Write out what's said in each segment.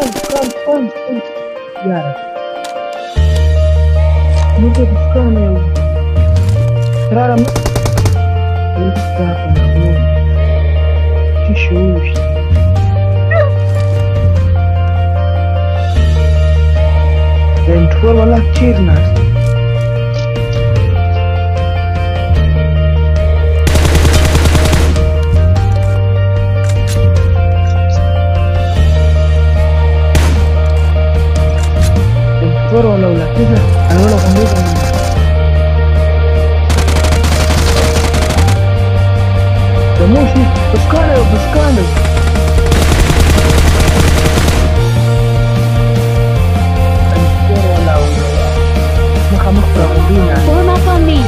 كان يعرف ممكن كان يوم ترى ما يستاهل تشوش dan tuwar wala kir nas ولا ولا كده انا ولا غميض ده موشي بسكانه ولا مخمخ ربينا Forma kami.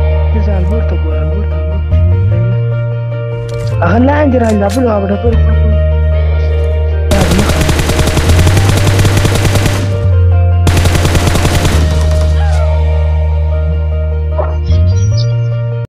أغلى عندي راجل أبلغ